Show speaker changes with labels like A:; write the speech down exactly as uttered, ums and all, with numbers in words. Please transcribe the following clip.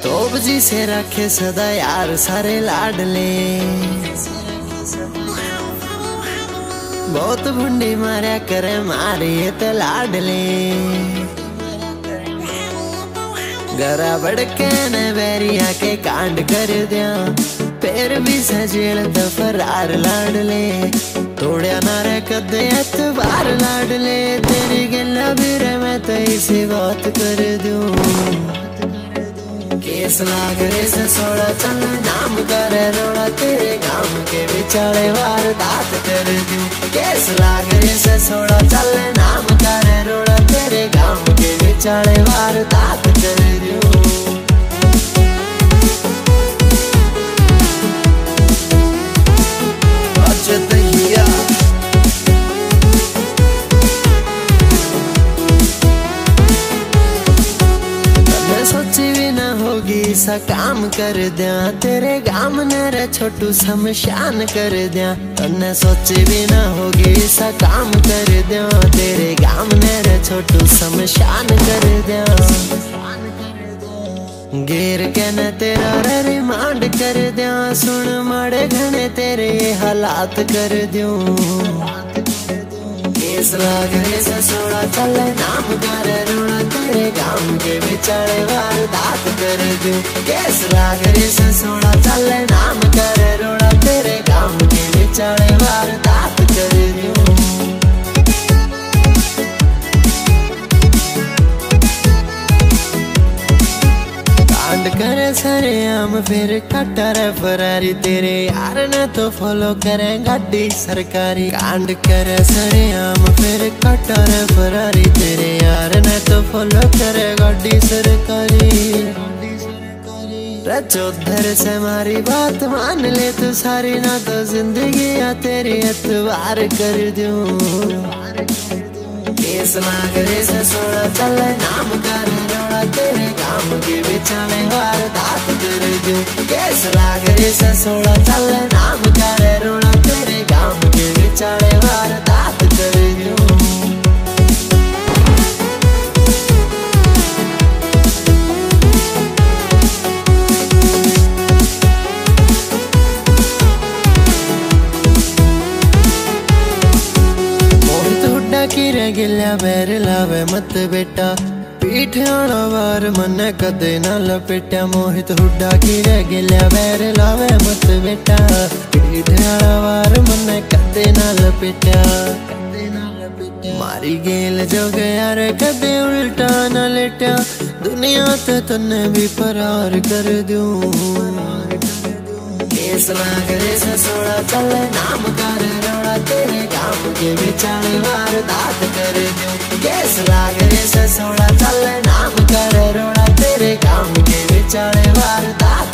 A: तोप जी से रखे सदा यार सारे लाडले। बहुत भुंडी मारा करे मारिए तो लाडले। गरा बड़के ने बैरिया के कांड कर दिया, पैर भी सजेल तो फरार लाडले। तोड़िया नारे कदे एतबार लाडले, तेरी गिला भी रे मैं तो इसे बात कर दूं। केस लाग रे से सोड़ा चल नाम करे रोड़ा, तेरे गांव के बिचारे वारदात कर दूं। केस लाग रे से सोड़ा चल नाम करे रोड़ा, तेरे गांव के बिचारे वारदात कर दूं। सोची भी ना होगी सा काम कर दिया, तेरे गाम ने रे छोटू शमशान कर दिया। तन्ने सोची भी ना होगी सा काम कर दिया, तेरे गाम ने रे छोटू शमशान कर दिया। घेर के न तेरा रे रिमांड कर दिया, सुन माड़े घने तेरे ये हालात कर दूं। केस लाग रे से सोड़ा चले नाम करे रोड़ा, तेरे गांव के बिचारे वारदात कर दूं। केस लाग रे से सोड़ा चले नाम करे रोड़ा, तेरे गांव के बिचारे वारदात कर दूं। कांड करे सरे आम फिर कटर फरारी, तेरे यार ने तो फॉलो करे गाड़ी सरकारी। कांड करे सरे आम फिर कटर फरारी, तेरे यार ने तो फॉलो करे गाड़ी सरकारी। चौधर से मारी बात मान ले तू सारी, ना तो जिंदगी या तेरी एतबार कर दूं। केस लाग रे से सोड़ा चले नाम करे रोड़ा, तेरे गांव के बिचारे वारदात कर दूं। केस लाग रे से सोड़ा चले नाम करे रोड़ा, तेरे गांव के बिचारे वारदात कर दूं। की रे गिल्या बैर लावे मत बेटा, पीठ आना वार मन कदे ना लपेटा। मोहित हुड्डा की रे गिल्या बैर लावे मत बेटा, पीठ आना वार मन कदे ना लपेटा। मारी गेल जो गया रे कदे उल्टा ना लेटा, दुनिया ते तन्ने भी फरार कर दूं। केस लाग रे से सोड़ा चले नाम करे रोड़ा, तेरे गांव के बिचारे वारदात कर दूं। केस लाग रे से सोड़ा चले नाम करे रोड़ा, तेरे गांव के बिचारे वारदात